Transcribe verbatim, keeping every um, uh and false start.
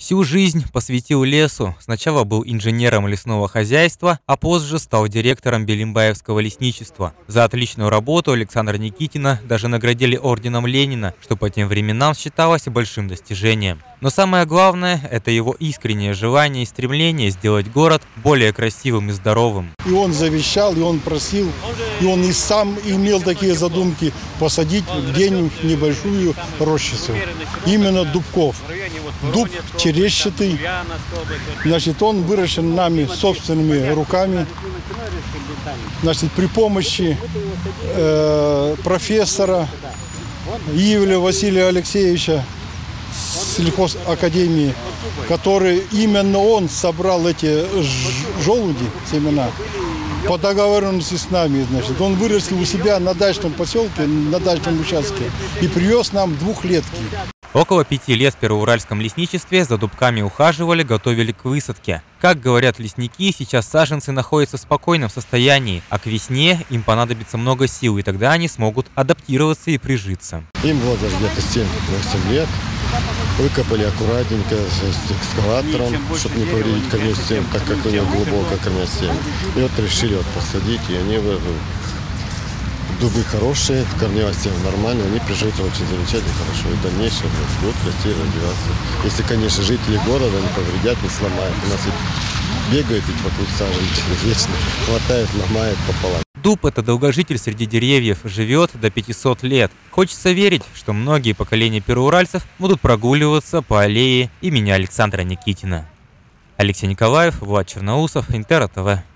Всю жизнь посвятил лесу. Сначала был инженером лесного хозяйства, а позже стал директором Белимбаевского лесничества. За отличную работу Александра Никитина даже наградили орденом Ленина, что по тем временам считалось большим достижением. Но самое главное – это его искреннее желание и стремление сделать город более красивым и здоровым. И он завещал, и он просил, и он и сам имел такие задумки посадить где-нибудь небольшую рощицу. Именно дубков. Дуб черещатый. Значит, он выращен нами собственными руками. Значит, при помощи э, профессора Ивля Василия Алексеевича сельхозакадемии, который именно он собрал эти желуди, семена, по договоренности с нами, значит. Он вырастил у себя на дачном поселке, на дачном участке и привез нам двухлетки. Около пяти лет в Первоуральском лесничестве за дубками ухаживали, готовили к высадке. Как говорят лесники, сейчас саженцы находятся в спокойном состоянии, а к весне им понадобится много сил, и тогда они смогут адаптироваться и прижиться. Им было даже где-то семь-восемь лет. Выкопали аккуратненько с экскаватором, чтобы не повредить корневую систему, так как у него глубокая корневая система. И вот решили вот посадить, и они дубы хорошие, корневая система нормальная, они приживутся очень замечательно, хорошо. И в дальнейшем будут расти и развиваться. Если, конечно, жители города не повредят, не сломают. У нас ведь бегают ведь вокруг саженки вечно, хватает, ломает пополам. Дуб – это долгожитель среди деревьев, живет до пятисот лет. Хочется верить, что многие поколения первоуральцев будут прогуливаться по аллее имени Александра Никитина. Алексей Николаев, Влад Черноусов, Интер ТВ.